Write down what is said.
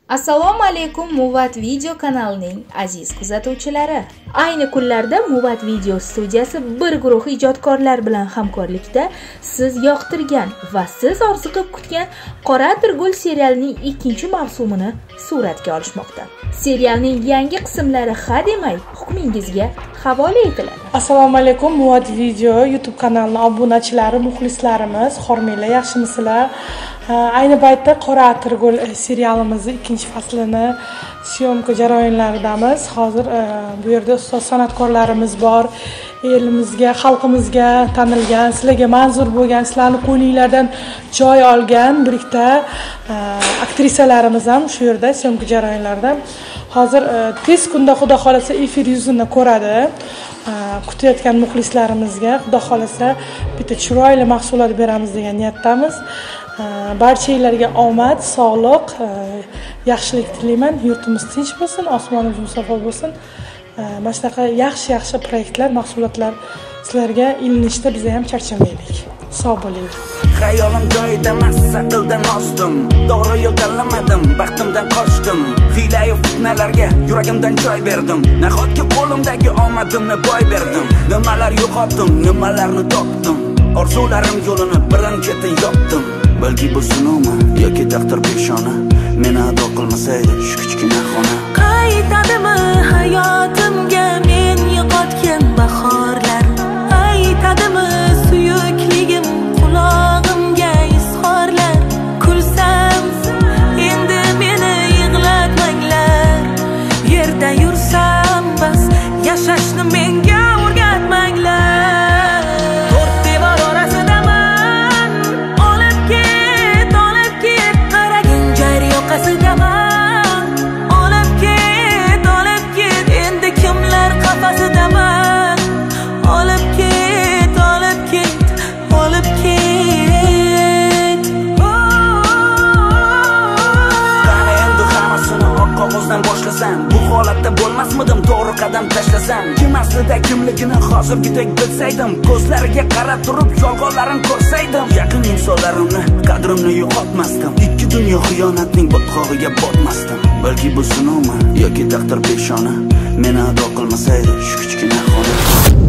Assalomu alaykum Muvat video kanalining aziz kuzatuvchilari. Ayni kunlarda Muvat video studiyasi bir guruh ijodkorlar bilan hamkorlikda siz yoqtirgan va siz orziqib kutgan Qora Atirgul serialining 2-mavsumini suratga olishmoqda. Serialning yangi qismlari hademay hukmingizga havola etiladi. Assalomu alaykum Muvat video YouTube kanalining obunachilari, muxlislarimiz, xormanglar, yaxshimisizlar? Ayni paytda Qora Atirgul serialimizning 2-faslini syomka jarayonlaridamiz. Hozir bu yerda ustoz san'atkorlarimiz bor. Elimizga, xalqimizga tanilgan, sizlarga manzur bo'lgan, sizlarning qo'linglardan joy olgan birikta aktrisalarimiz ham shu yerda syomka jarayonlarida. Hozir tez kunda xudo xolasa efir yuzini ko'radi. Kutayotgan muxlislarimizga xudo xolasa bitta chiroyli mahsulot beramiz degan niyatdamiz. Barchalarga omad, sog'lik, yaxshilik tilayman. Yurtimiz tinch bo'lsin, osmonimiz musaffo bo'lsin. Mana shunaqa yaxshi proyektlar, mahsulotlar sizlarga ilinishda biz ham charchamaylik. Sog' bo'ling. Xayolim joyida massa qildim osdim. To'g'ri yo'l tanlamadim, baxtimdan qochdim. Hiyla-yu fitnalarga yuragimdan joy berdim. Nahotki qo'limdagi omadimni boy berdim. Nimalar yo'qotdim, nimalarni topdim. Orzularim yo'lini birin-ketin yopdim. Balki bu sinovmi yoki taqdir peshona, meni ado qilmasaydi shu kichkina xona. Qaytadimi hayotimga men yo'qotgan bahorlar? Aytadimi suyukligim qulog'imga izhorlar? Kulsam endi meni yig'latmanglar. Yerda yursam bas, yashashni menga o'rgatmanglar. To'rt devor orasidaman, olib ket, qaragin jar yoqasidaman. Olib ket, endi kimlar qafasidaman. Olib ket, olib ket. Qani endi hammasini oq qog'ozdan boshlasam, bu holatda bo'lmasmidim to'g'ri qadam tashlasam. Kim aslida kimligini hozirgidek bilsaydim, ko'zlariga qarab turib yolg'onlarini ko'rsaydim, yaqin insonlarimni, qadrimni yo'qotmasdim. Ikki dunyo xiyonatning botqog'iga botmasdim. Balki bu sinovmi yoki taqdir peshona, meni ado qilmasaydi shu kichkina xona.